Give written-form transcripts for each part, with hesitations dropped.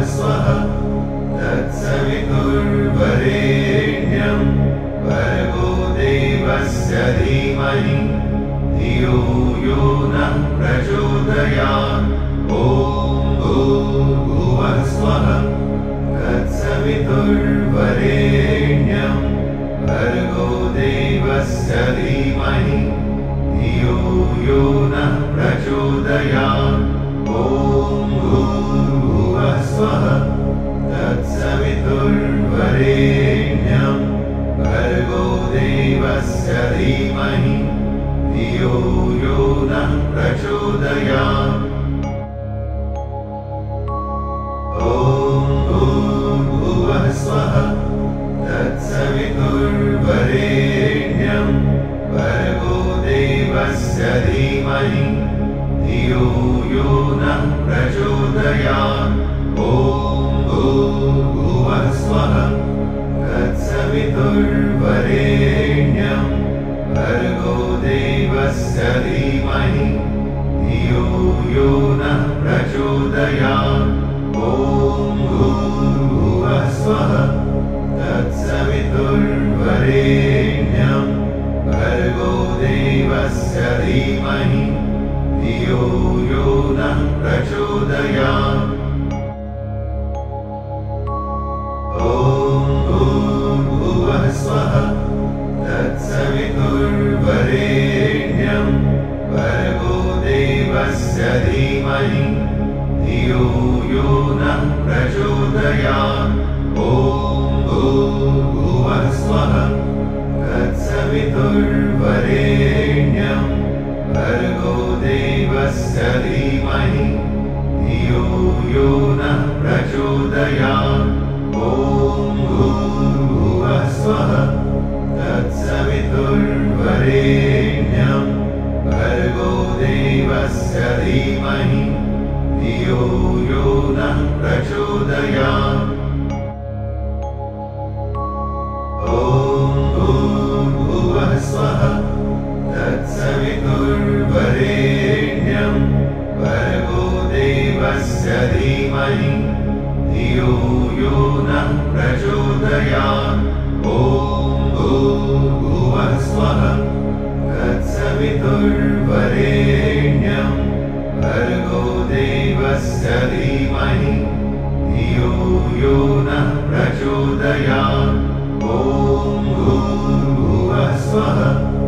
स्वः तत्सवितुर्वरेण्यं भर्गो देवस्य धीमहि धियो यो नः प्रचोदयात्। ॐ भूर्भुवः स्वः तत्सवितुर्वरेण्यं भर्गो देवस्य धीमहि धियो यो नः प्रचोदयात्। ॐ भूर्भुवः स्वः तत्सवितुर्वरेण्यं भर्गो देवस्य धीमहि धियो यो नः प्रचोदयात्। ॐ भूर्भुवः स्वः तत्सवितुर्वरेण्यं भर्गो देवस्य धीमहि धियो यो नः प्रचोदयात्। ॐ भूर्भुवः स्वः तत्सवितुर्वरेण्यं भर्गो देवस्य धीमहि धियो यो नः प्रचोदयात्। ॐ भूर्भुवः स्वः तत्सवितुर्वरेण्यं भर्गो देवस्य धीमहि धियो यो नः प्रचोदयात्। ॐ भूर्भुवः स्वः तत्सवितुर्वरेण्यं भर्गो देवस्य धीमहि धियो यो नः प्रचोदयात्। ॐ भूर्भुवः स्वः तत्सवितुर्वरेण्यं भर्गो देवस्य धीमहि धियो यो नः प्रचोदयात्। ॐ भूर्भुवः स्वः तत्सवितुर्वरेण्यं भर्गो देवस्य धीमहि धियो यो नः प्रचोदयात्। ॐ भूर्भुवः स्वः तत्सवितुर्वरेण्यं भर्गो देवस्य धीमहि धियो यो नः प्रचोदयात्। ॐ भूर्भुवः स्वः तत्सवितुर्वरेण्यं भर्गो देवस्य धीमहि धियो यो नः प्रचोदयात्। ॐ भूर्भुवः स्वः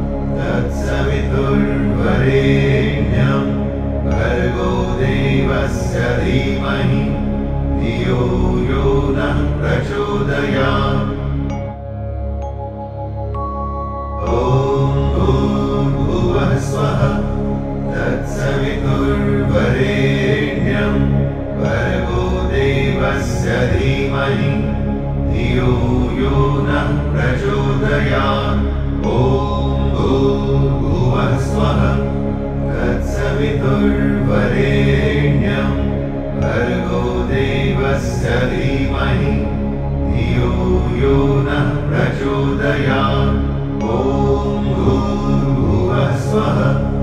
तत्सवितुर्वरेण्यं भर्गो देवस्य धीमहि धियो यो नः प्रचोदयात्। ॐ भूर्भुवः स्वः तत्सवितुर्वरेण्यं भर्गो देवस्य धीमहि धियो यो नः प्रचोदयात्। ॐ भूर्भुवः स्वः तत्सवितुर्वरेण्यं भर्गो देवस्य धीमहि धियो यो नः प्रचोदयात्। ॐ भूर्भुवः स्वः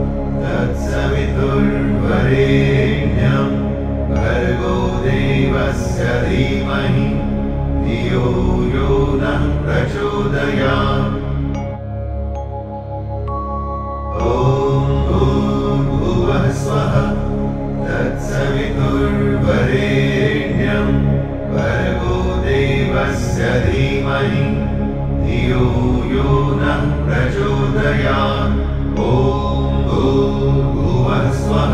तत्सवितुर्वरेण्यं भर्गो देवस्य धीमहि धियो यो नः प्रचोदयात्। ॐ भूर्भुवः स्वः तत्सवितुर्वरेण्यं भर्गो देवस्य धीमहि धियो यो नः प्रचोदयात्। ॐ भूर्भुवः स्वः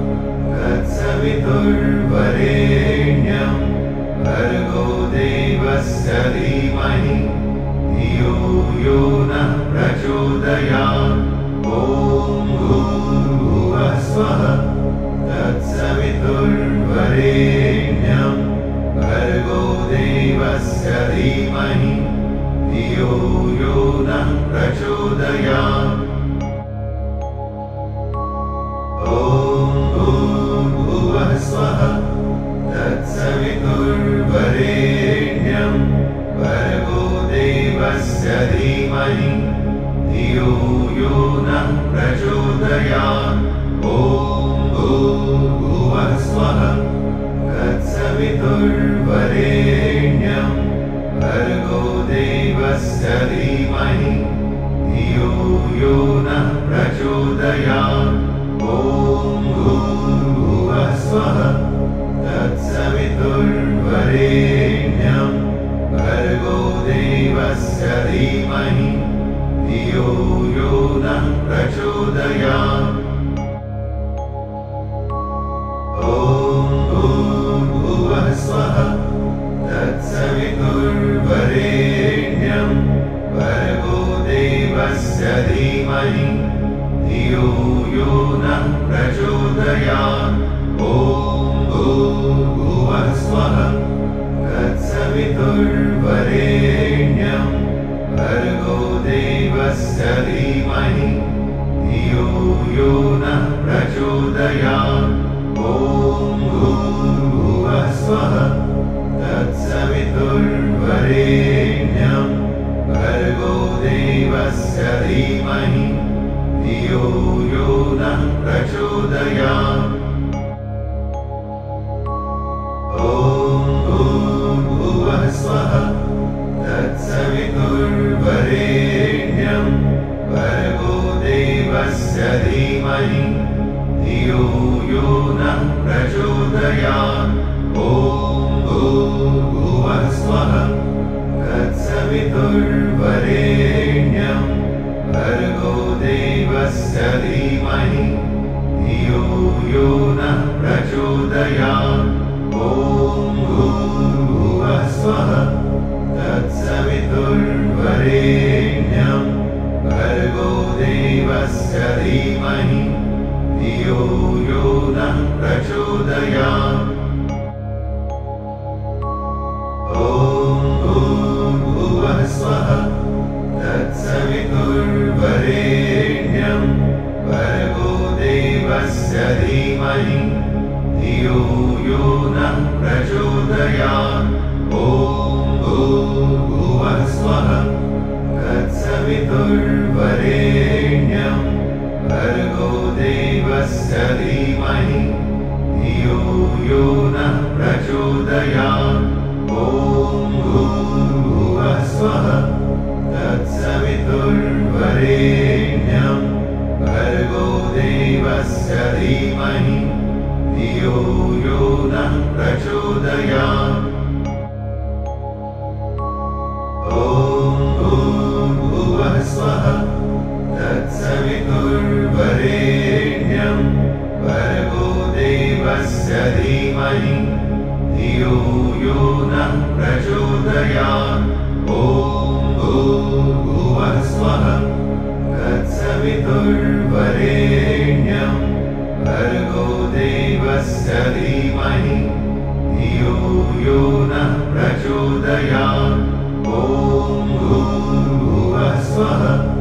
तत्सवितुर्वरेण्यं भर्गो देवस्य धीमहि धियो यो नः प्रचोदयात्। ॐ भूर्भुवः स्वः तत्सवितुर्वरेण्यं भर्गो देवस्य धीमहि धियो यो नः प्रचोदयात्। ॐ भूर्भुवः स्वः तत्सवितुर्वरेण्यं भर्गो देवस्य धीमहि धियो यो नः प्रचोदयात्। ॐ भूर्भुवः स्वः तत्सवितुर्वरेण्यं वरेण्यं भर्गो देवस्य धीमहि धियो यो नः प्रचोदयात्। ॐ भूर्भुवः स्वः तत्सवितुर्वरेण्यं भर्गो देवस्य धीमहि धियो यो नः प्रचोदयात्। ॐ भूर्भुवः स्वः तत्सवितुर्वरेण्यं भर्गो देवस्य धीमहि धियो यो नः प्रचोदयात्। ॐ भूर्भुवः स्वः तत्सवितुर्वरेण्यं भर्गो देवस्य धीमहि धियो यो नः प्रचोदयात्। ॐ भूर्भुवः स्वः तत्सवितुर्वरेण्यं भर्गो देवस्य धीमहि धियो यो नः प्रचोदयात्। ॐ भूर्भुवः स्वः तत्सवितुर्वरेण्यं भर्गो देवस्य धीमहि धियो यो नः प्रचोदयात्। ॐ भूर्भुवः स्वः तत्सवितुर्वरेण्यं भर्गो देवस्य धीमहि धियो यो नः प्रचोदयात्। ॐ भूर्भुवः स्वः तत्सवितुर्वरेण्यं भर्गो देवस्य धीमहि धियो यो नः प्रचोदयात्। ॐ भूर्भुवः स्वः तत्सवितुर्वरेण्यं भर्गो देवस्य धीमहि धियो यो नः प्रचोदयात्। ॐ भूर्भुवः स्वः तत्सवितुर्वरेण्यं भर्गो देवस्य धीमहि धियो यो नः प्रचोदयात्। ॐ भूर्भुवः स्वः तत्सवितुर्वरेण्यं भर्गो देवस्य धीमहि धियो यो नः प्रचोदयात्। ॐ भूर्भुवः स्वः तत्सवितुर्वरेण्यं भर्गो देवस्य धीमहि धियो यो नः प्रचोदयात्। ॐ भूर्भुवः स्वः तत्सवितुर्वरेण्यं भर्गो देवस्य धीमहि धियो यो नः प्रचोदयात्। ॐ भूर्भुवः स्वः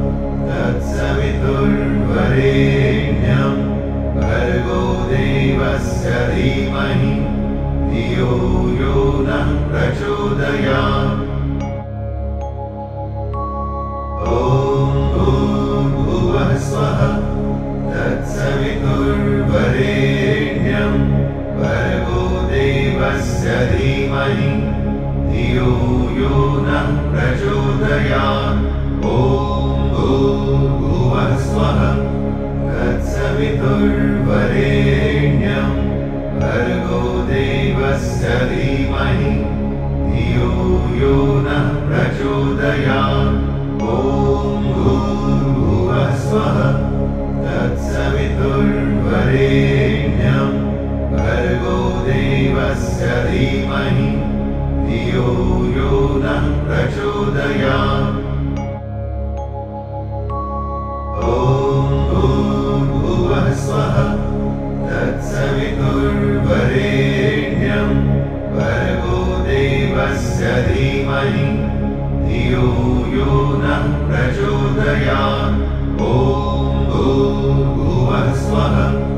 तत्सवितुर्वरेण्यं भर्गो देवस्य धीमहि धियो यो नः प्रचोदयात्। ॐ भूर्भुवः स्वः तत्सवितुर्वरेण्यं भर्गो देवस्य धीमहि धियो यो नः प्रचोदयात्। ॐ भूर्भुवः स्वः तत्सवितुर्वरेण्यं भर्गो देवस्य धीमहि धियो यो नः प्रचोदयात्। ॐ भूर्भुवः स्वः तत्सवितुर्वरेण्यं भर्गो देवस्य धीमहि धियो यो नः प्रचोदयात्। ॐ भूर्भुवः स्वः तत्सवितुर्वरेण्यं भर्गो देवस्य धीमहि धियो यो नः प्रचोदयात्। ॐ भूर्भुवः स्वः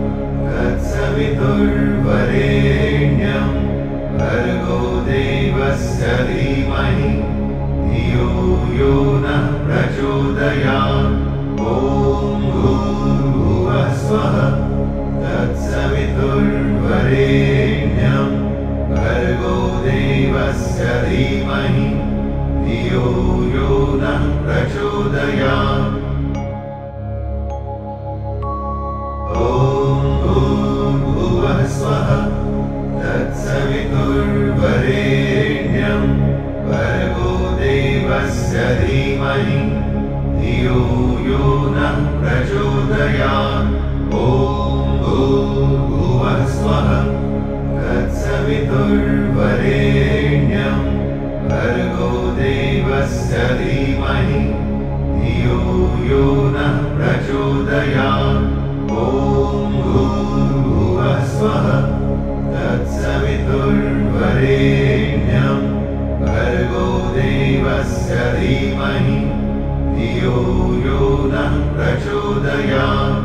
तत्सवितुर्वरेण्यं भर्गो देवस्य धीमहि धियो यो नः प्रचोदयात्। ॐ भूर्भुवः स्वः तत्सवितुर्वरेण्यं भर्गो देवस्य प्रचोदयात्। ॐ भूर्भुवः स्वः तत्सवितुर्वरेण्यं भर्गो देवस्य धीमहि धियो यो नः प्रचोदयात्। ॐ भूर्भुवः स्वः तत्सवितुर्वरेण्यं भर्गो देवस्य धीमहि धियो यो नः प्रचोदयात्। ॐ भूर्भुवः स्वः तत्सवितुर्वरेण्यं भर्गो देवस्य धीमहि धियो यो नः प्रचोदयात्।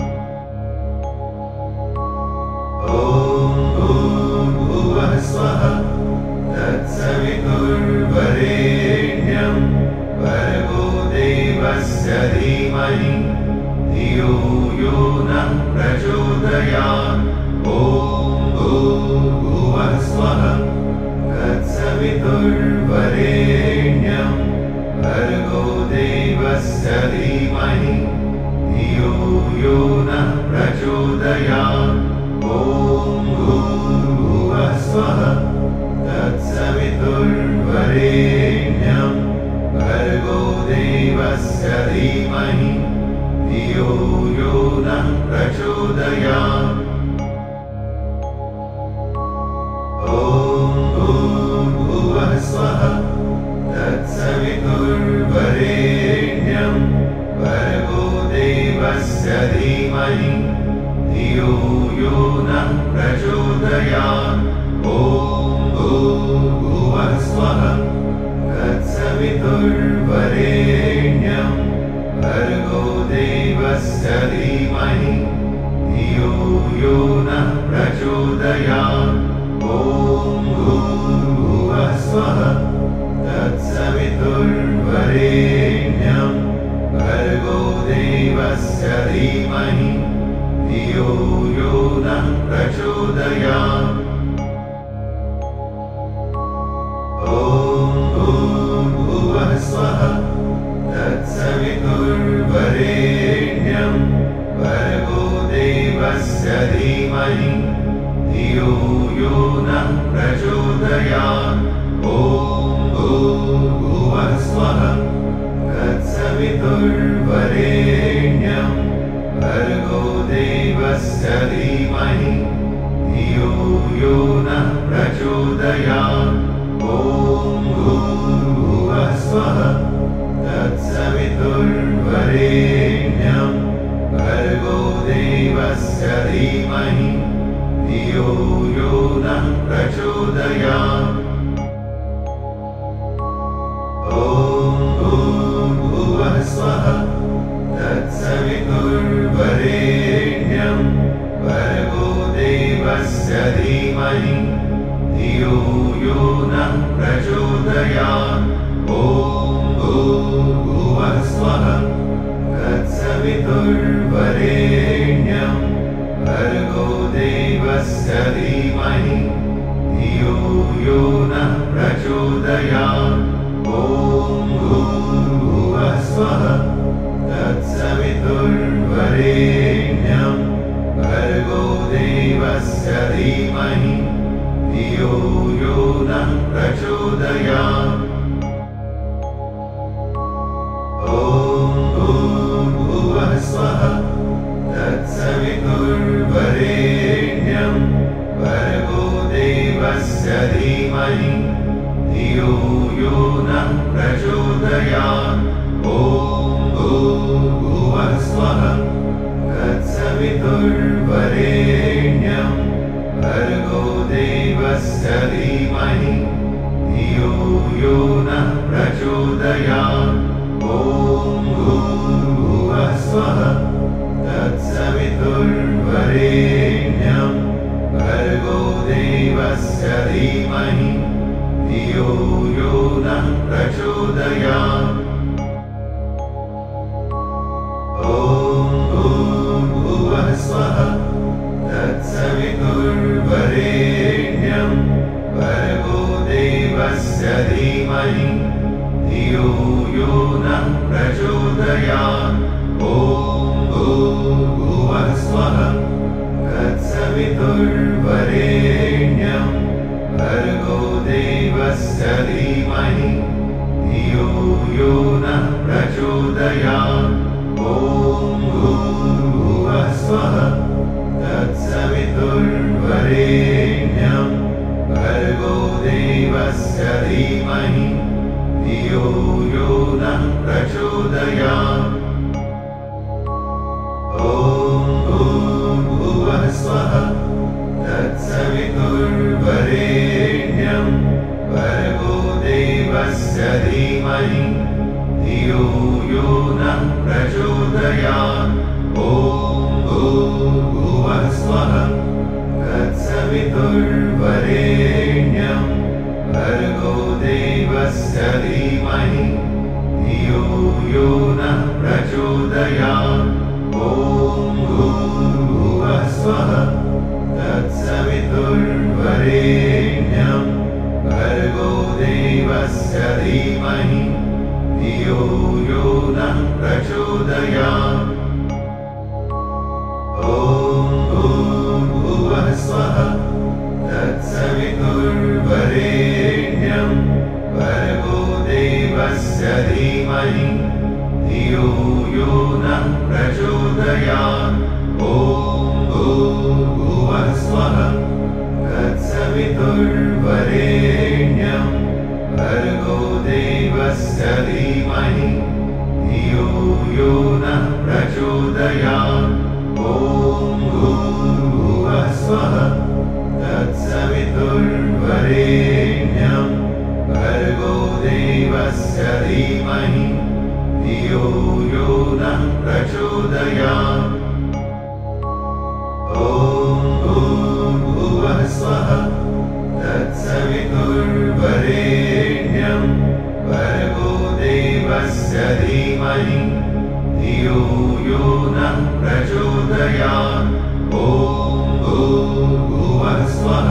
ॐ भूर्भुवः स्वः तत्सवितुर्वरेण्यं भर्गो देवस्य धीमहि धियो यो नः प्रचोदयात्। ॐ भूर्भुवः स्वः तत्सवितुर्वरेण्यं भर्गो देवस्य धीमहि धियो यो नः प्रचोदयात्। ॐ भूर्भुवः स्वः तत्सवितुर्वरेण्यं भर्गो देवस्य धीमहि धियो यो नः प्रचोदयात्। ॐ भूर्भुवः स्वः तत्सवितुर्वरेण्यं भर्गो देवस्य धीमहि धियो यो नः प्रचोदयात्। ॐ भूर्भुवः स्वः तत्सवितुर्वरेण्यं भर्गो देवस्य धीमहि धियो यो नः प्रचोदयात्। ॐ भूर्भुवः स्वः तत्सवितुर्वरेण्यं भर्गो देवस्य धीमहि धियो यो नः प्रचोदयात्। ॐ भूर्भुवः स्वः तत्सवितुर्वरेण्यं भर्गो देवस्य धीमहि धियो यो नः प्रचोदयात्। ॐ भूर्भुवः स्वः तत्सवितुर्वरेण्यं भर्गो देवस्य धीमहि धियो यो नः प्रचोदयात्। ॐ भूर्भुवः स्वः तत्सवितुर्वरेण्यं भर्गो देवस्य धीमहि धियो यो नः प्रचोदयात्। ॐ भूर्भुवः स्वः तत्सवितुर्वरेण्यं भर्गो देवस्य धीमहि धियो यो नः प्रचोदयात्। ॐ भूर्भुवः स्वः तत्सवितुर्वरेण्यं भर्गो देवस्य धीमहि धियो यो नः प्रचोदयात्। ॐ भूर्भुवः स्वः तत्सवितुर्वरेण्यं भर्गो देवस्य धीमहि धियो यो नः प्रचोदयात्। ॐ भूर्भुवः स्वः तत्सवितुर्वरेण्यं भर्गो देवस्य धीमहि धियो यो नः प्रचोदयात्। ॐ भूर्भुवः स्वः तत्सवितुर्वरेण्यं भर्गो देवस्य धीमहि धियो यो नः प्रचोदयात्। ॐ भूर्भुवः स्वः तत्सवितुर्वरेण्यं भर्गो देवस्य धीमहि धियो यो नः प्रचोदयात्। ॐ भूर्भुवः स्वः तत्सवितुर्वरेण्यं भर्गो देवस्य धीमहि धियो यो नः प्रचोदयात् ॐ भूर्भुवः स्वः तत्सवितुर्वरेण्यं भर्गो देवस्य धीमहि धियो यो नः प्रचोदयात् ॐ भूर्भुवः स्वः तत्सवितुर्वरेण्यं भर्गो देवस्य धीमहि धियो यो नः प्रचोदयात् ॐ भूर्भुवः स्वः तत्सवितुर्वरेण्यं भर्गो देवस्य धीमहि धियो यो नः प्रचोदयात् ॐ भूर्भुवः स्वः तत्सवितुर्वरेण्यं भर्गो देवस्य धीमहि धियो यो नः प्रचोदयात् ॐ भूर्भुवः स्वः तत्सवितुर्वरेण्यं भर्गो देवस्य धीमहि धियो यो नः प्रचोदयात् ॐ भूर्भुवः स्वः तत्सवितुर्वरेण्यं भर्गो देवस्य धीमहि धियो यो नः प्रचोदयात् ॐ भूर्भुवः स्वः तत्सवितुर्वरेण्यं भर्गो देवस्य धीमहि धियो यो नः प्रचोदयात् ॐ भूर्भुवः स्वः तत्सवितुर्वरेण्यं भर्गो देवस्य धीमहि धियो यो नः प्रचोदयात् ॐ भूर्भुवः स्वः तत्सवितुर्वरेण्यं भर्गो देवस्य धीमहि धियो यो नः प्रचोदयात् ॐ भूर्भुवः स्वः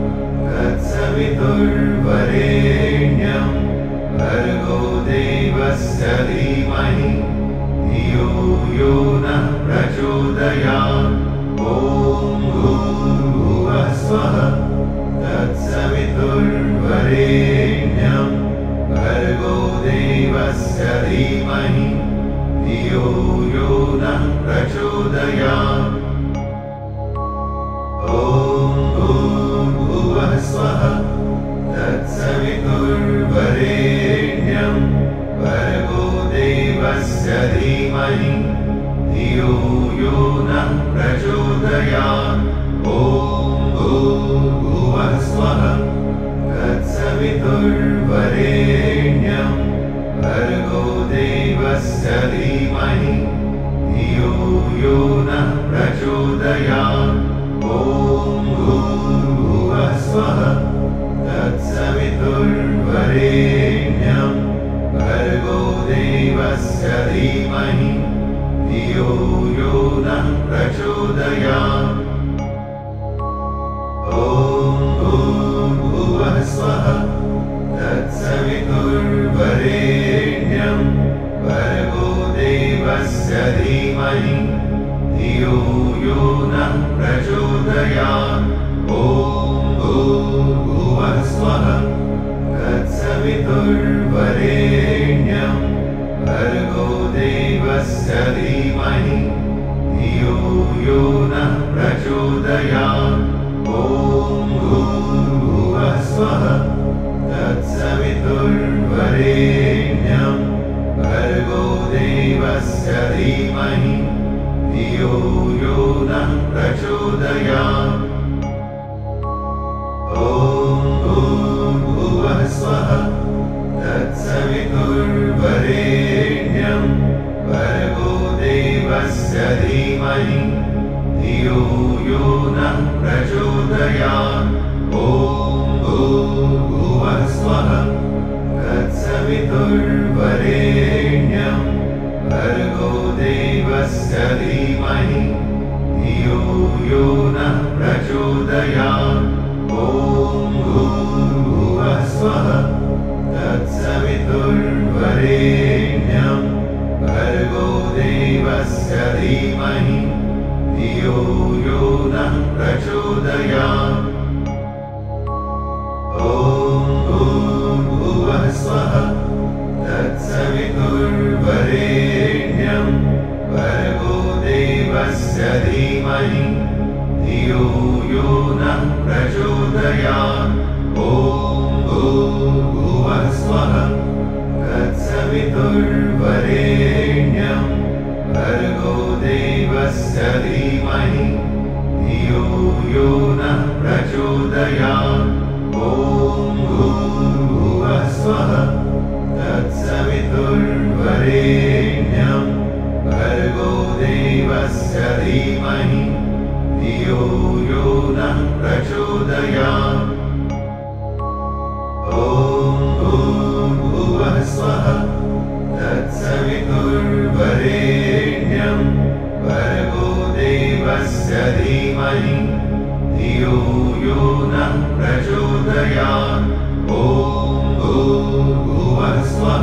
तत्सवितुर्वरेण्यं भर्गो देवस्य धीमहि धियो यो नः प्रचोदयात् ॐ भूर्भुवः स्वः तत्सवितुर्वरेण्यं भर्गो देवस्य धीमहि धियो यो नः प्रचोदयात् ॐ भूर्भुवः स्वः तत्सवितुर्वरेण्यं भर्गो देवस्य धीमहि धियो यो नः प्रचोदयात् ॐ भूर्भुवः स्वः तत्सवितुर्वरेण्यं भर्गो देवस्य धीमहि धियो यो नः प्रचोदयात् ॐ भूर्भुवः स्वः तत्सवितुर्वरेण्यं भर्गो देवस्य धीमहि धियो यो नः प्रचोदयात् ॐ भूर्भुवः स्वः तत्सवितुर्वरेण्यं भर्गो देवस्य धीमहि धियो यो नः प्रचोदयात् ॐ भूर्भुवः स्वः तत्सवितुर्वरेण्यं भर्गो देवस्य धीमहि धियो यो नः प्रचोदयात् ॐ भूर्भुवः स्वः तत्सवितुर्वरेण्यं भर्गो देवस्य धीमहि धियो यो नः प्रचोदयात् ॐ भूर्भुवः स्वः तत्सवितुर्वरेण्यं भर्गो देवस्य धीमहि धियो यो नः प्रचोदयात् ॐ भूर्भुवः स्वः तत्सवितुर्वरेण्यं भर्गो देवस्य धीमहि धियो यो नः प्रचोदयात् ॐ भूर्भुवः स्वः तत्सवितुर्वरेण्यं नः प्रचोदयात्। ॐ भूर्भुवः स्वः तत्सवितुर्वरेण्यं भर्गो देवस्य धीमहि धियो यो नः प्रचोदयात्। ॐ भूर्भुवः स्वः तत्सवितुर्वरेण्यं भर्गो देवस्य धीमहि धियो यो नः प्रचोदयात्। ॐ भूर्भुवः स्वः तत्सवितुर्वरेण्यं भर्गो देवस्य धीमहि धियो यो नः प्रचोदयात्। ॐ भूर्भुवः स्वः तत्सवितुर्वरेण्यं भर्गो देवस्य धीमहि धियो यो नः प्रचोदयात्। ॐ भूर्भुवः स्वः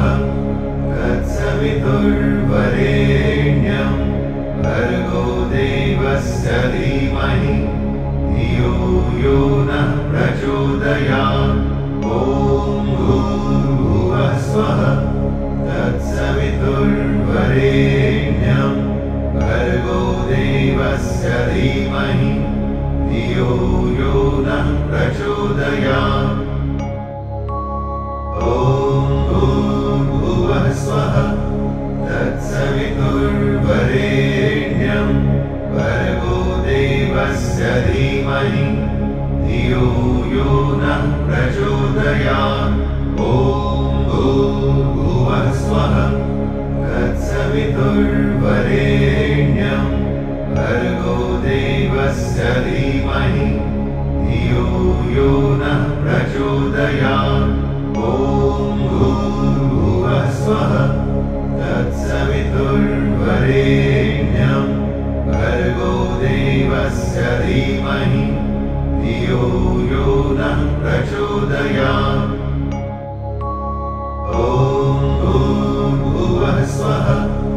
तत्सवितुर्वरेण्यं भर्गो देवस्य धीमहि धियो यो नः प्रचोदयात्। ॐ भूर्भुवः स्वः तत्सवितुर्वरेण्यं भर्गो देवस्य धीमहि धियो यो नः प्रचोदयात्। ॐ भूर्भुवः स्वः तत्सवितुर्वरेण्यं भर्गो देवस्य धीमहि धियो यो नः प्रचोदयात्। ॐ भूर्भुवः स्वः तत्सवितुर्वरेण्यं भर्गो देवस्य धीमहि धियो यो नः प्रचोदयात्। ॐ भूर्भुवः स्वः तत्सवितुर्वरेण्यं भर्गो देवस्य धीमहि धियो यो नः प्रचोदयात्। ॐ भूर्भुवः स्वः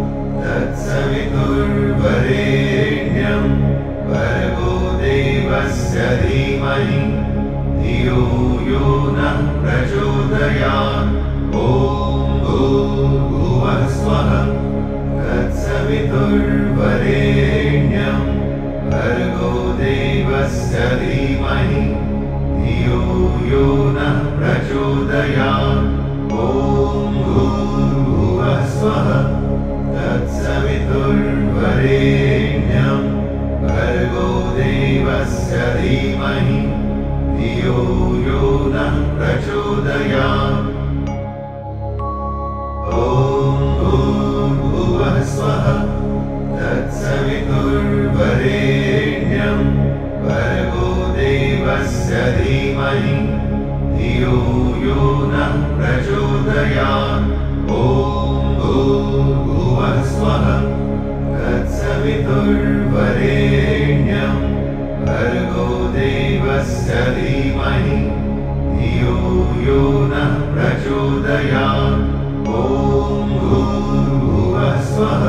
तत्सवितुर्वरेण्यं भर्गो देवस्य धीमहि धियो यो नः प्रचोदयात्। ॐ भूर्भुवः स्वः तत्सवितुर्वरेण्यं भर्गो देवस्य धीमहि धियो यो नः प्रचोदयात्। ॐ भूर्भुवः स्वः तत्सवितुर्वरेण्यं भर्गो देवस्य धीमहि धियो यो नः प्रचोदयात्। ॐ भूर्भुवः स्वः तत्सवितुर्वरेण्यं भर्गो देवस्य धीमहि धियो यो नः प्रचोदयात्। ॐ भूर्भुवः स्वः तत्सवितुर्वरेण्यं भर्गो देवस्य धीमहि धियो यो नः प्रचोदयात्। ॐ भूर्भुवः स्वः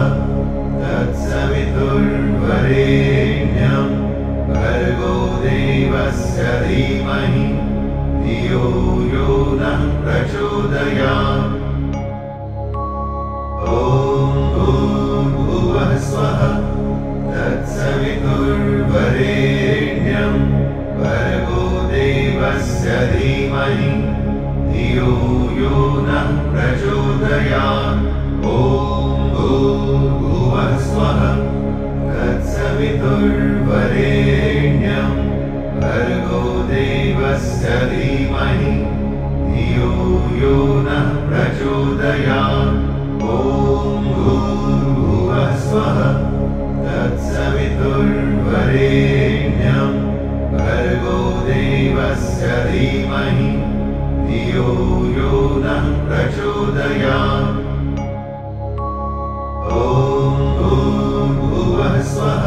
तत्सवितुर्वरेण्यं भर्गो देवस्य धीमहि धियो यो नः प्रचोदयात्। ॐ भूर्भुवः स्वः तत्सवितुर्वरेण्यं भर्गो देवस्य धीमहि धियो यो नः प्रचोदयात्। ॐ भूर्भुवः स्वः तत्सवितुर्वरेण्यं भर्गो देवस्य धीमहि धियो यो नः प्रचोदयात्। ॐ भूर्भुवः स्वः तत्सवितुर्वरेण्यं भर्गो देवस्य धीमहि धियो यो नः प्रचोदयात्। ॐ भूर्भुवः स्वः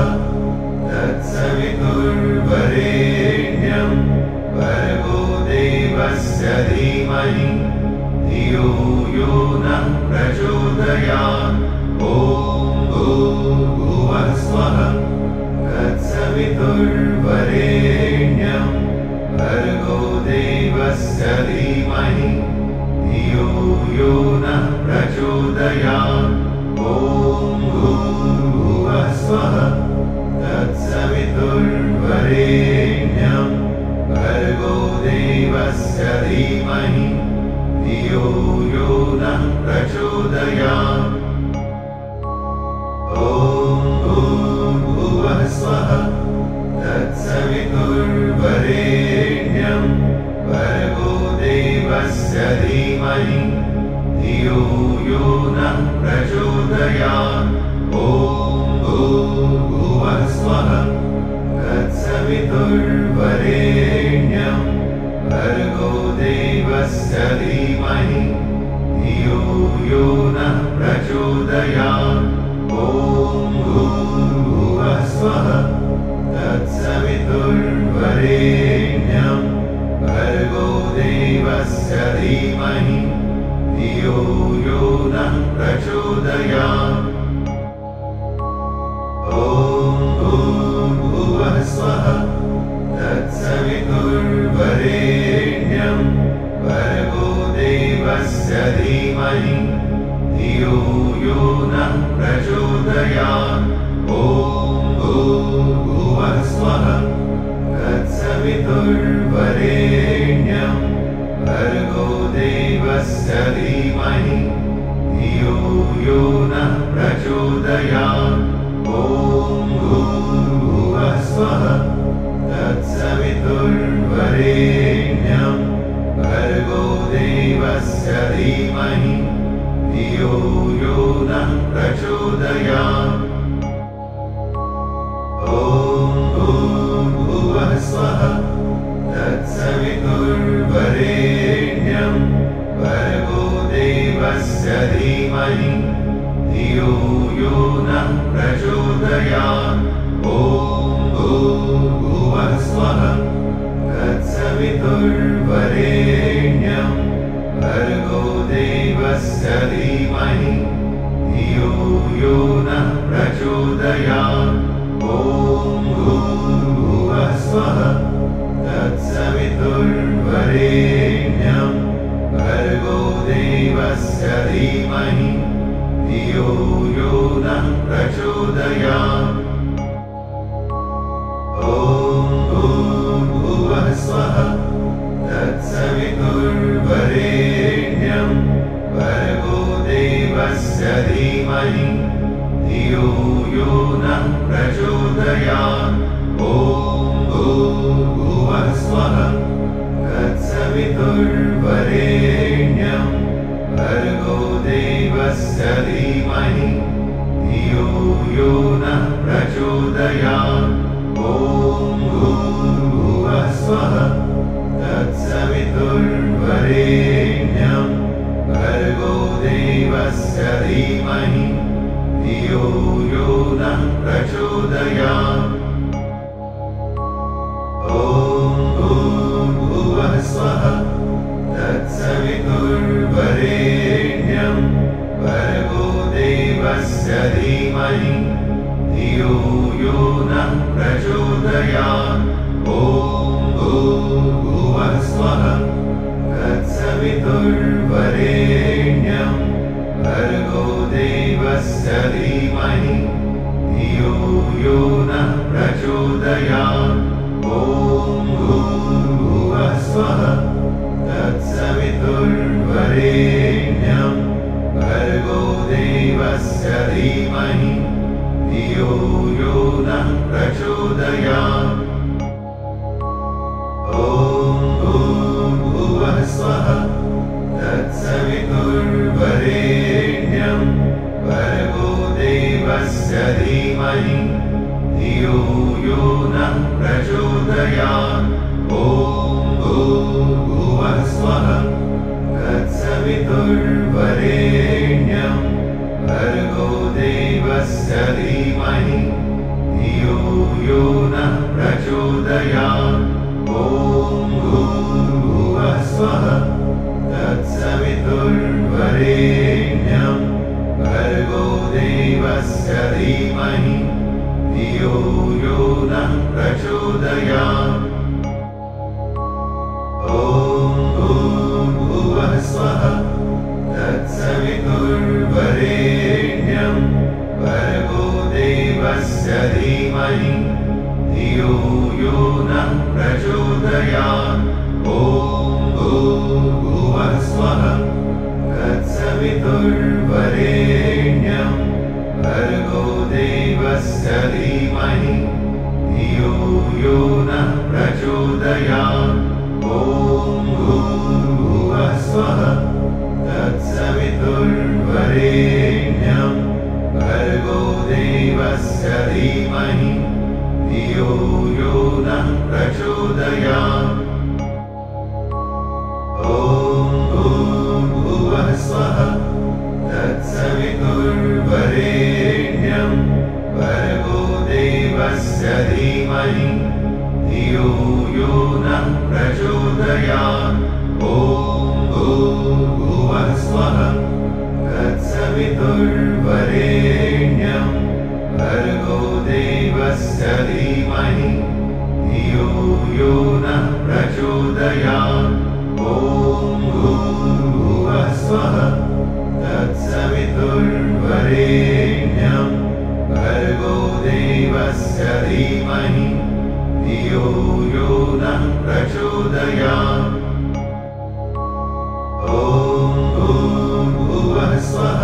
तत्सवितुर्वरेण्यं भर्गो देवस्य धीमहि धियो यो नः प्रचोदयात्। ॐ भूर्भुवः स्वः तत्सवितुर्वरेण्यं वरेण्यं भर्गो देवस्य धीमहि धियो यो नः प्रचोदयात्। ॐ भूर्भुवः स्वः तत्सवितुर्वरेण्यं भर्गो देवस्य धीमहि धियो यो नः प्रचोदयात्। ॐ भूर्भुवः स्वः तत्सवितुर्वरेण्यं भर्गो देवस्य धीमहि धियो यो नः प्रचोदयात्। ॐ भूर्भुवः स्वः तत्सवितुर्वरेण्यं भर्गो देवस्य धीमहि धियो यो नः प्रचोदयात्। ॐ भूर्भुवः स्वः तत्सवितुर्वरेण्यं भर्गो देवस्य धीमहि धियो यो नः प्रचोदयात्। ॐ भूर्भुवः स्वः तत्सवितुर्वरेण्यं भर्गो देवस्य धीमहि धियो यो नः प्रचोदयात्। ॐ भूर्भुवः स्वः तत्सवितुर्वरेण्यं भर्गो देवस्य धीमहि धियो यो नः प्रचोदयात्। ॐ भूर्भुवः स्वः तत्सवितुर्वरेण्यं भर्गो देवस्य धीमहि धियो यो नः प्रचोदयात्। ॐ भूर्भुवः स्वः तत्सवितुर्वरेण्यं भर्गो देवस्य धीमहि धियो यो नः प्रचोदयात्। ॐ भूर्भुवः स्वः तत्सवितुर्वरेण्यं भर्गो देवस्य धीमहि धियो यो नः प्रचोदयात्। ॐ भूर्भुवः स्वः तत्सवितुर्वरेण्यं भर्गो देवस्य धीमहि धियो यो नः प्रचोदयात्। ॐ भूर्भुवः स्वः तत्सवितुर्वरेण्यं भर्गो देवस्य धीमहि धियो यो नः प्रचोदयात्। ॐ भूर्भुवः स्वः तत्सवितुर्वरेण्यं भर्गो देवस्य धीमहि धियो यो नः प्रचोदयात्। ॐ भूर्भुवः स्वः तत्सवितुर्वरेण्यं भर्गो देवस्य धीमहि धियो यो नः प्रचोदयात्। ॐ भूर्भुवः स्वः तत्सवितुर्वरेण्यं भर्गो देवस्य धीमहि धियो यो नः प्रचोदयात्। ॐ भूर्भुवः स्वः तत्सवितुर्वरेण्यं भर्गो देवस्य धीमहि धियो यो नः प्रचोदयात्। ॐ भूर्भुवः स्वः तत्सवितुर्वरेण्यं भर्गो देवस्य धीमहि धियो यो नः प्रचोदयात्। ॐ भूर्भुवः स्वः तत्सवितुर्वरेण्यं भर्गो देवस्य धीमहि धियो यो नः प्रचोदयात्। ॐ भूर्भुवः स्वः तत्सवितुर्वरेण्यं भर्गो देवस्य धीमहि धियो यो नः प्रचोदयात्। ॐ भूर्भुवः स्वः तत्सवितुर्वरेण्यं भर्गो देवस्य धीमहि धियो यो नः नः प्रचोदयात्। ॐ भूर्भुवः स्वः तत्सवितुर्वरेण्यं भर्गो देवस्य धीमहि धियो यो नः प्रचोदयात्। ॐ भूर्भुवः स्वः तत्सवितुर्वरेण्यं भर्गो देवस्य धीमहि धियो यो नः प्रचोदयात्। ॐ भूर्भुवः स्वः तत्सवितुर्वरेण्यं भर्गो देवस्य धीमहि धियो यो नः प्रचोदयात्। ॐ भूर्भुवः स्वः तत्सवितुर्वरेण्यं भर्गो देवस्य धीमहि धियो यो नः प्रचोदयात्। ॐ भूर्भुवः स्वः तत्सवितुर्वरेण्यं भर्गो देवस्य धीमहि धियो यो नः प्रचोदयात्। ॐ भूर्भुवः स्वः तत्सवितुर्वरेण्यं भर्गो देवस्य धीमहि धियो यो नः प्रचोदयात्। ॐ भूर्भुवः स्वः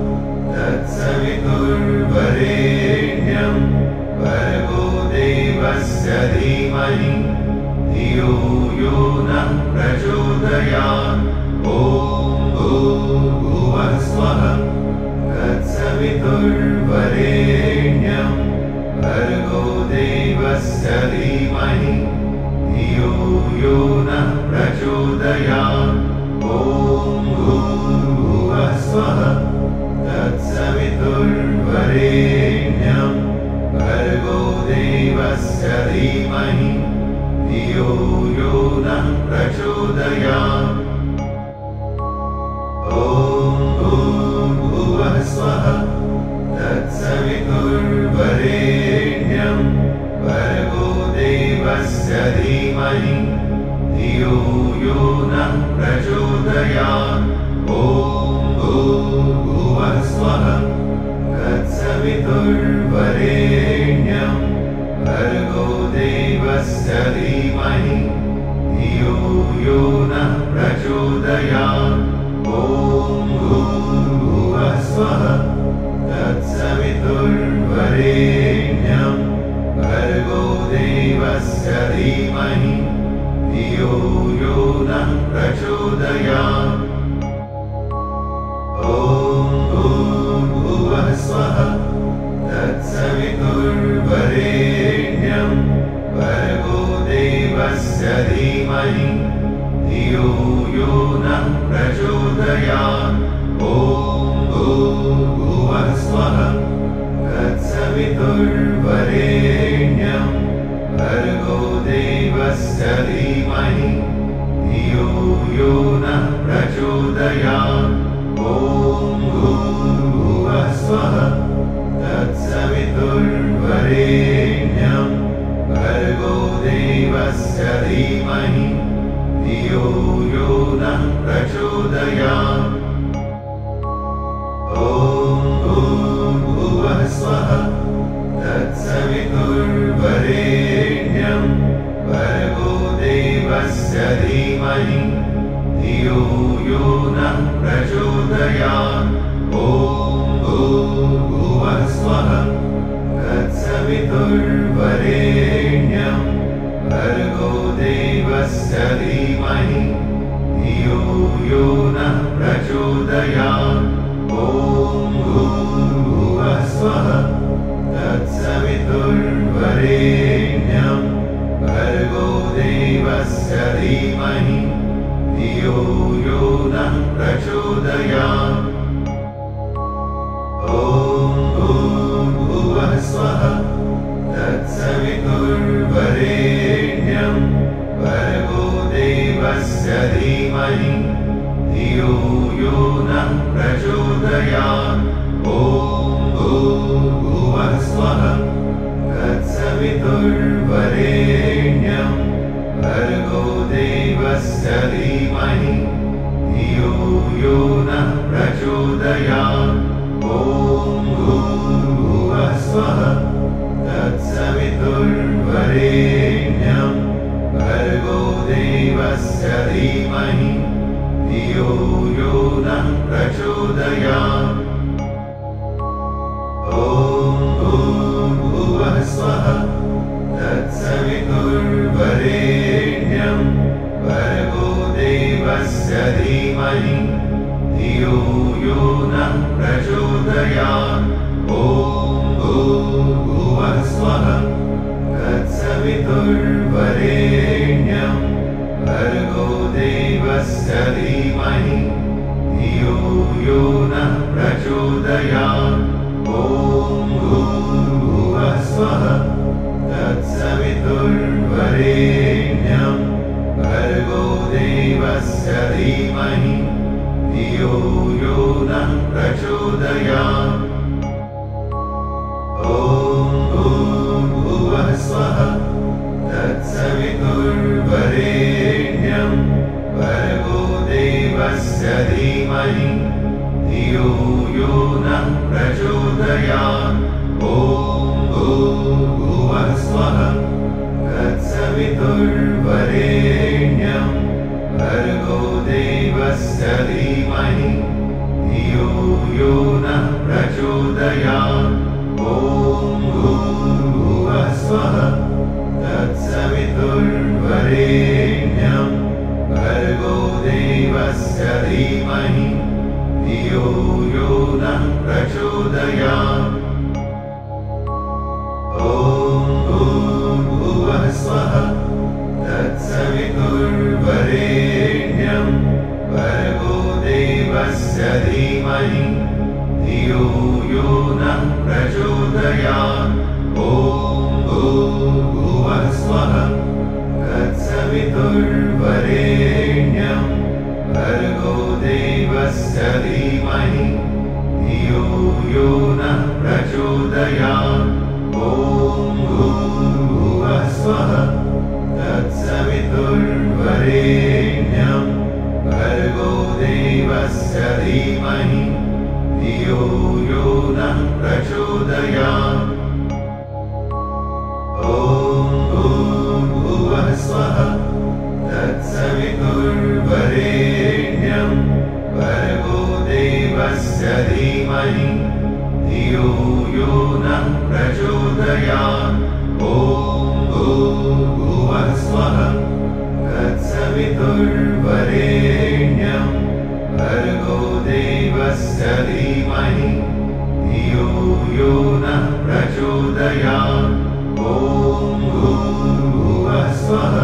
तत्सवितुर्वरेण्यं भर्गो देवस्य धीमहि धियो यो नः प्रचोदयात्। ॐ भूर्भुवः स्वः तत्सवितुर्वरेण्यं भर्गो देवस्य धीमहि धियो यो नः प्रचोदयात्। ॐ भूर्भुवः स्वः तत्सवितुर्वरेण्यं भर्गो देवस्य धीमहि धियो यो नः प्रचोदयात्। ॐ भूर्भुवः स्वः तत्सवितुर्वरेण्यं भर्गो देवस्य धीमहि धियो यो नः प्रचोदयात्। ॐ भूर्भुवः स्वः तत्सवितुर्वरेण्यं भर्गो देवस्य धीमहि धियो यो नः प्रचोदयात्। ॐ भूर्भुवः स्वः तत्सवितुर्वरेण्यं भर्गो देवस्य धीमहि धियो यो नः प्रचोदयात्। ॐ भूर्भुवः स्वः तत्सवितुर्वरेण्यं भर्गो देवस्य धीमहि धियो यो नः प्रचोदयात्। ॐ भूर्भुवः स्वः तत्सवितुर्वरेण्यं भर्गो देवस्य धीमहि धियो यो नः प्रचोदयात्। ॐ भूर्भुवः स्वः तत्सवितुर्वरेण्यं भर्गो देवस्य धीमहि धियो यो नः प्रचोदयात्। ॐ भूर्भुवः स्वः तत्सवितुर्वरेण्यं भर्गो देवस्य धीमहि धियो यो नः प्रचोदयात्। ॐ भूर्भुवः स्वः तत्सवितुर्वरेण्यं भर्गो देवस्य धीमहि धियो यो नः प्रचोदयात्। ॐ भूर्भुवः स्वः तत्सवितुर्वरेण्यं भर्गो देवस्य धीमहि धियो यो नः प्रचोदयात्। ॐ भूर्भुवः स्वः तत्सवितुर्वरेण्यं भर्गो देवस्य धीमहि धियो यो नः प्रचोदयात्। ॐ भूर्भुवः स्वः तत्सवितुर्वरेण्यं तत्सवितुर्वरेण्यं भर्गो देवस्य धीमहि धियो यो नः प्रचोदयात्। ॐ भूर्भुवः स्वः तत्सवितुर्वरेण्यं भर्गो देवस्य धीमहि धियो यो नः प्रचोदयात्। ॐ भूर्भुवः स्वः तत्सवितुर्वरेण्यं भर्गो देवस्य धीमहि धियो यो नः प्रचोदयात्। ॐ भूर्भुवः स्वः तत्सवितुर्वरेण्यं भर्गो देवस्य धीमहि धियो यो नः प्रचोदयात्। ॐ भूर्भुवः स्वः तत्सवितुर्वरेण्यं भर्गो देवस्य धीमहि धियो यो नः प्रचोदयात्। ॐ भूर्भुवः स्वः तत्सवितुर्वरेण्यं भर्गो देवस्य धीमहि धियो यो नः प्रचोदयात्। ॐ भूर्भुवः स्वः तत्सवितुर्वरेण्यं भर्गो देवस्य धीमहि धियो यो नः प्रचोदयात्। ॐ भूर्भुवः स्वः तत्सवितुर्वरेण्यं भर्गो देवस्य धीमहि धियो यो नः प्रचोदयात्। ॐ भूर्भुवः स्वः तत्सवितुर्वरेण्यं भर्गो देवस्य धीमहि धियो यो नः प्रचोदयात्। ॐ भूर्भुवः स्वः तत्सवितुर्वरेण्यं भर्गो देवस्य धीमहि धियो यो नः प्रचोदयात्। ॐ भूर्भुवः स्वः तत्सवितुर्वरेण्यं भर्गो देवस्य धीमहि धियो यो नः प्रचोदयात्। ॐ भूर्भुवः स्वः तत्सवितुर्वरेण्यं भर्गो देवस्य धीमहि धियो यो नः प्रचोदयात्। ॐ भूर्भुवः स्वः तत्सवितुर्वरेण्यं भर्गो देवस्य धीमहि धियो यो नः प्रचोदयात्। ॐ भूर्भुवः स्वः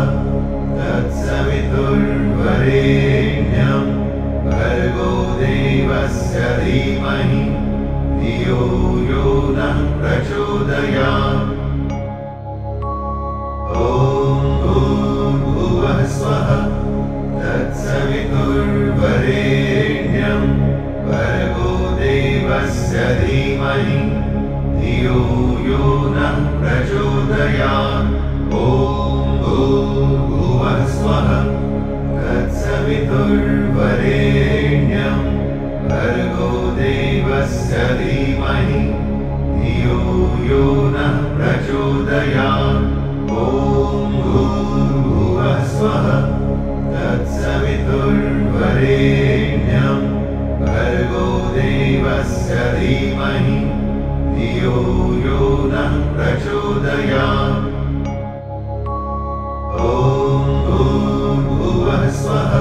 तत्सवितुर्वरेण्यं भर्गो देवस्य धीमहि धियो यो नः प्रचोदयात्। ॐ भूर्भुवः स्वः तत्सवितुर्वरेण्यं भर्गो देवस्य धीमहि धियो यो नः प्रचोदयात्। ॐ भूर्भुवः स्वः तत्सवितुर्वरेण्यं भर्गो देवस्य धीमहि धियो यो नः प्रचोदयात्। ॐ भूर्भुवः स्वः तत्सवितुर्वरेण्यं भर्गो देवस्य धीमहि धियो यो नः प्रचोदयात्। ॐ भूर्भुवः स्वः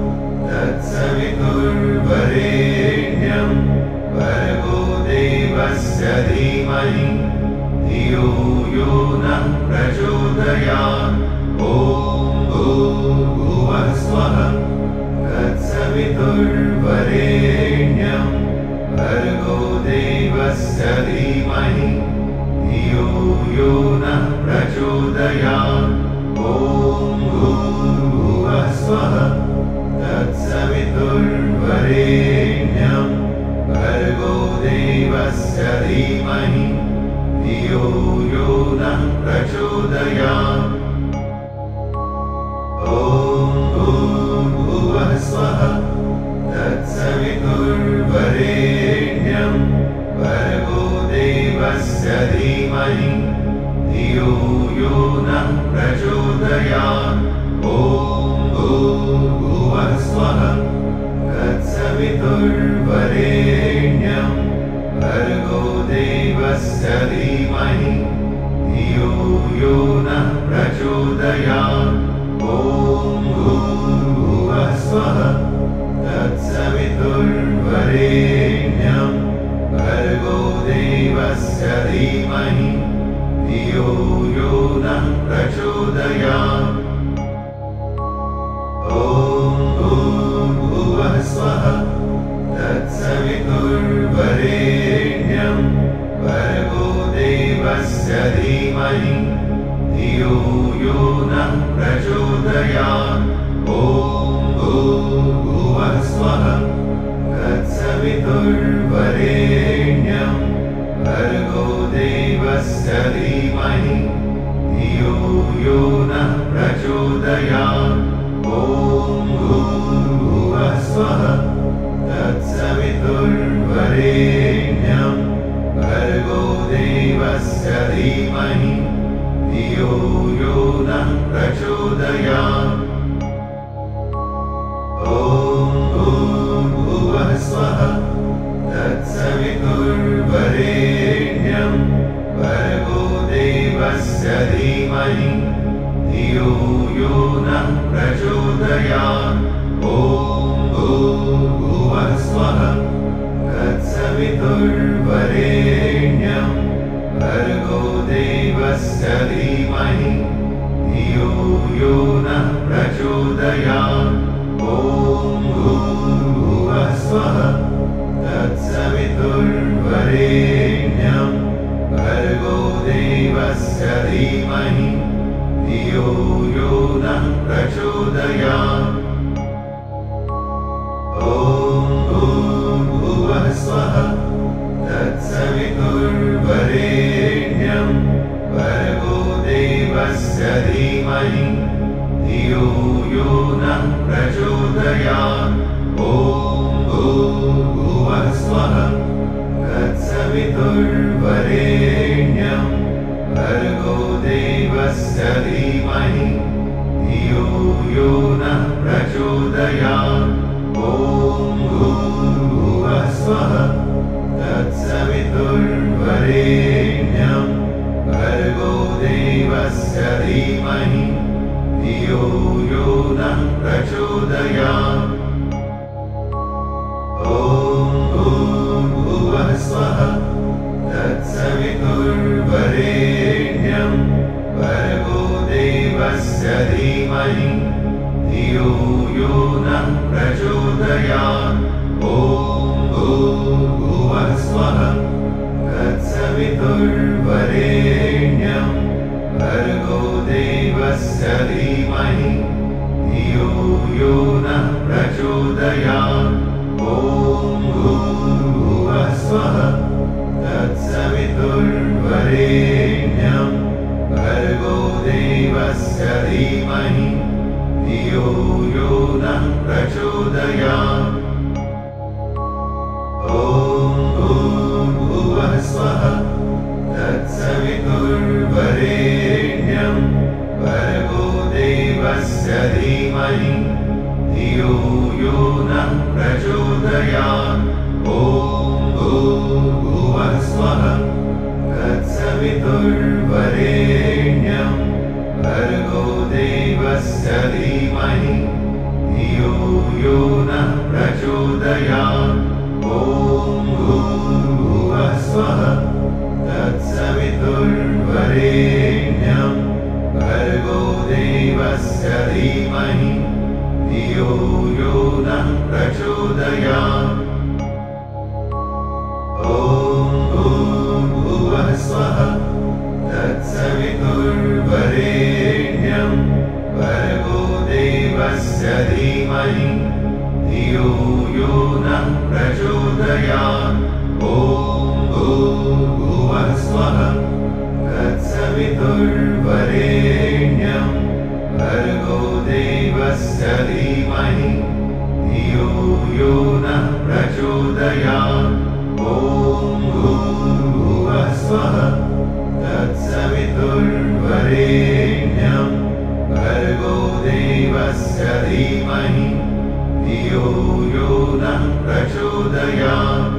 तत्सवितुर्वरेण्यं भर्गो देवस्य धीमहि धियो यो नः प्रचोदयात्। ॐ भूर्भुवः स्वः तत्सवितुर्वरेण्यं भर्गो देवस्य धीमहि धियो यो नः प्रचोदयात्। ॐ भूर्भुवः स्वः तत्सवितुर्वरेण्यं भर्गो देवस्य धीमहि धियो यो नः प्रचोदयात्। ॐ भूर्भुवः स्वः तत्सवितुर्वरेण्यं भर्गो देवस्य धीमहि धियो यो नः प्रचोदयात्। ॐ भूर्भुवः स्वः तत्सवितुर्वरेण्यं भर्गो देवस्य धीमहि धियो यो नः प्रचोदयात्। ॐ भूर्भुवः स्वः तत्सवितुर्वरेण्यं भर्गो देवस्य धीमहि धियो यो नः प्रचोदयात्। ॐ भूर्भुवः स्वः तत्सवितुर्वरेण्यं भर्गो देवस्य धीमहि धियो यो नः प्रचोदयात्। ॐ भूर्भुवः स्वः तत्सवितुर्वरेण्यं भर्गो देवस्य धीमहि धियो यो नः प्रचोदयात्। ॐ भूर्भुवः स्वः तत्सवितुर्वरेण्यं भर्गो देवस्य धीमहि धियो यो नः प्रचोदयात्। ॐ भूर्भुवः स्वः तत्सवितुर्वरेण्यं भर्गो देवस्य धीमहि धियो यो नः प्रचोदयात्। ॐ भूर्भुवः स्वः तत्सवितुर्वरेण्यं भर्गो देवस्य धीमहि धियो यो नः प्रचोदयात्। ॐ भूर्भुवः स्वः तत्सवितुर्वरेण्यं भर्गो देवस्य धीमहि धियो यो नः प्रचोदयात्। ॐ भूर्भुवः स्वः तत्सवितुर्वरेण्यं भर्गो देवस्य धीमहि धियो यो नः प्रचोदयात्। ॐ भूर्भुवः स्वः तत्सवितुर्वरेण्यं भर्गो देवस्य धीमहि धियो यो नः प्रचोदयात्। ॐ भूर्भुवः स्वः तत्सवितुर्वरेण्यं भर्गो देवस्य धीमहि धियो यो नः प्रचोदयात्। ॐ भूर्भुवः स्वः तत्सवितुर्वरेण्यं भर्गो देवस्य धीमहि धियो यो नः प्रचोदयात्। ॐ भूर्भुवः स्वः तत्सवितुर्वरेण्यं भर्गो देवस्य धीमहि धियो यो नः प्रचोदयात्। ॐ भूर्भुवः स्वः तत्सवितुर्वरेण्यं भर्गो देवस्य धीमहि धियो यो नः प्रचोदयात्। ॐ भूर्भुवः स्वः तत्सवितुर्वरेण्यं भर्गो देवस्य धीमहि धियो यो नः प्रचोदयात्। ॐ भूर्भुवः स्वः तत्सवितुर्वरेण्यं भर्गो देवस्य धीमहि धियो यो नः प्रचोदयात्। ॐ भूर्भुवः स्वः तत्सवितुर्वरेण्यं भर्गो देवस्य धीमहि धियो यो नः प्रचोदयात्। ॐ भूर्भुवः स्वः तत्सवितुर्वरेण्यं भर्गो देवस्य धीमहि धियो यो नः प्रचोदयात्। ॐ भूर्भुवः स्वः देवस्य धीमहि धियो यो नः प्रचोदयात्।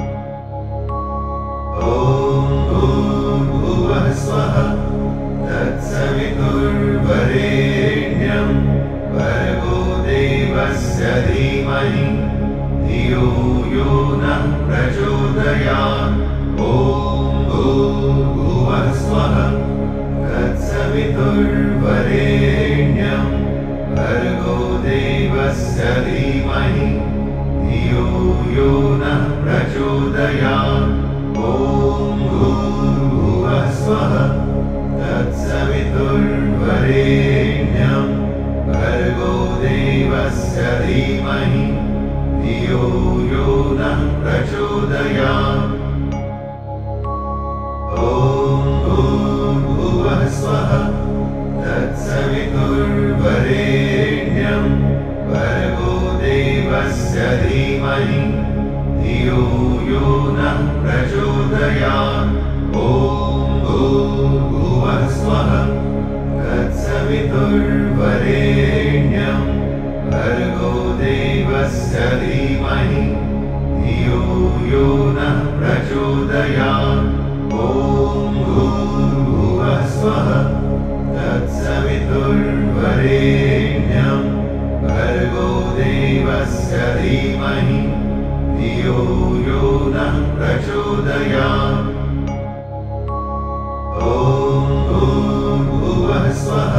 ॐ भूर्भुवः स्वः तत्सवितुर्वरेण्यं भर्गो देवस्य धीमहि धियो यो नः प्रचोदयात्। ॐ भूर्भुवः स्वः तत्सवितुर्वरेण्यं भर्गो देवस्य धीमहि धियो यो नः प्रचोदयात्। ॐ भूर्भुवः स्वः तत्सवितुर्वरेण्यं भर्गो देवस्य धीमहि धियो यो नः प्रचोदयात्। ॐ भूर्भुवः स्वः तत्सवितुर्वरेण्यं भर्गो देवस्य धीमहि धियो यो नः प्रचोदयात्। ॐ भूर्भुवः स्वः तत्सवितुर्वरेण्यं भर्गो देवस्य धीमहि धियो यो नः प्रचोदयात्। ॐ भूर्भुवः स्वः तत्सवितुर्वरेण्यं भर्गो देवस्य धीमहि धियो यो नः प्रचोदयात्। ॐ भूर्भुवः स्वः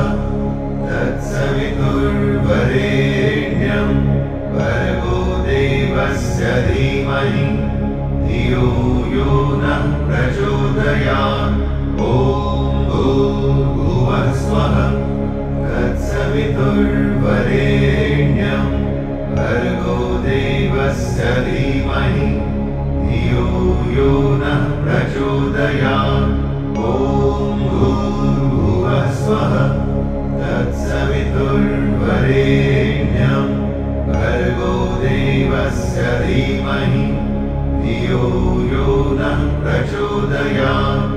तत्सवितुर्वरेण्यं भर्गो देवस्य धीमहि धियो यो नः प्रचोदयात्। ॐ भूर्भुवः स्वः तत्सवितुर्वरेण्यं भर्गो देवस्य धीमहि धियो यो नः प्रचोदयात्। ॐ भूर्भुवः स्वः तत्सवितुर्वरेण्यं भर्गो देवस्य धीमहि धियो यो नः प्रचोदयात्।